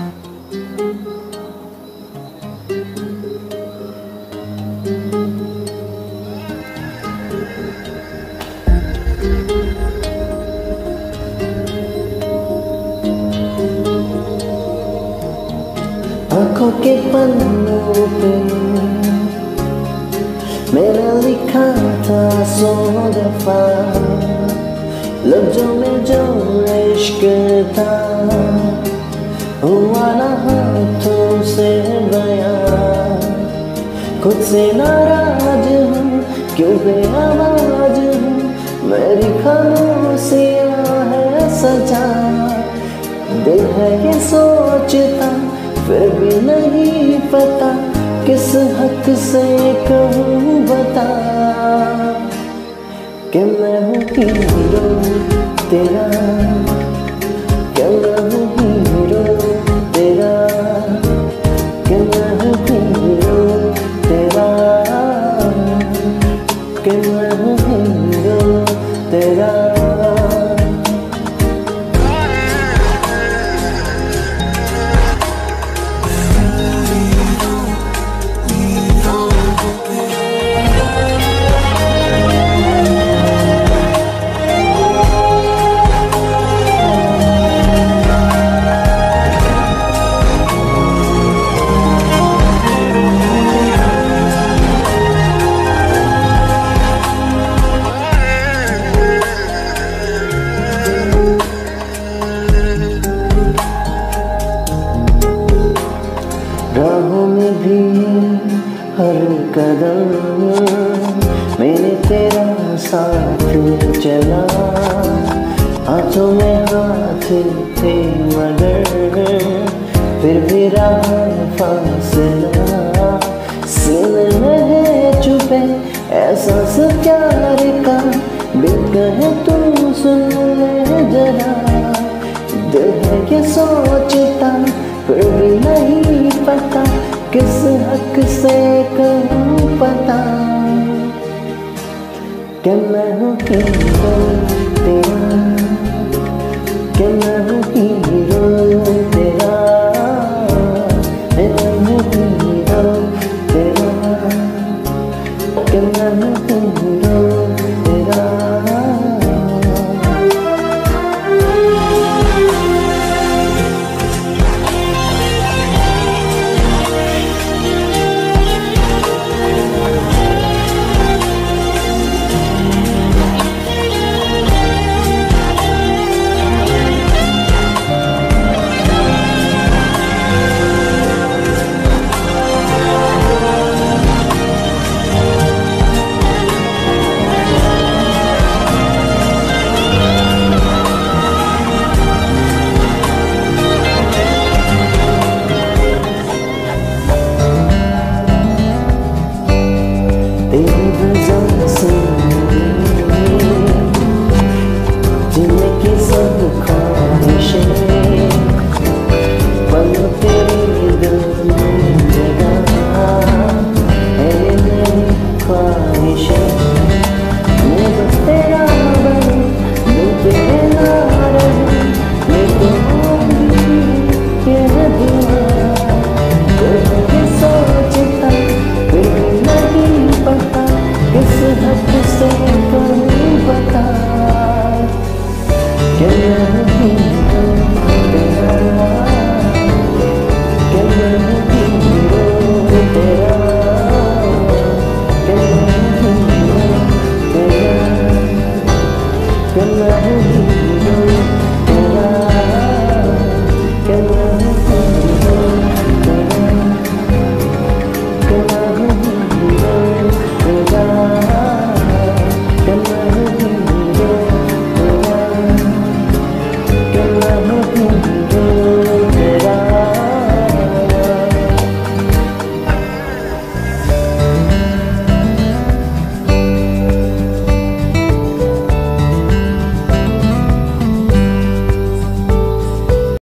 आँखों के पन्नों पे मेरा लिखा था 100 दफा, लफ्जों में जो इश्क था हुआ ना हाथों से बयां। खुद से नाराज हूँ, क्यों बेआवाज हूँ, मेरी खामोशियाँ है सजा। दिल है ये सोचता फिर भी नहीं पता, किस हक से कहूँ बता कि मैं हूँ हीरो तेरा, कि मैं हूँ हीरो तेरा, कि मैं हूँ हीरो तेरा, कि मैं हूँ हीरो तेरा। राहों में भी हर कदम मैंने तेरा साथ चला, हाथों में हाथ थे मगर फिर भी राह फासला। सीने में है छुपे एहसास प्यार का, बिन कहे तू सुन ले जरा। दिल है ये सोचता फिर भी नहीं पता, किस हक से कहूँ पता कि मैं हूँ हीरो तेरा, कि मैं हूँ हीरो तेरा, मैं हूँ हीरो तेरा, कि मैं हूँ हीरो तेरा। Can I